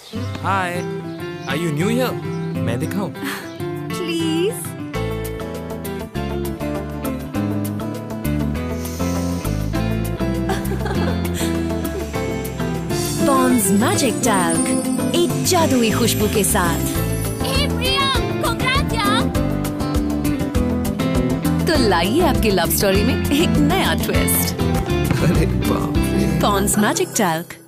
Hi, are you new here? मैं दिखाऊं? Please. Pond's magic talc, एक जादुई खुशबू के साथ। तो लाइए आपकी लव स्टोरी में एक नया ट्विस्ट। अरे बाप रे। Pond's magic talc.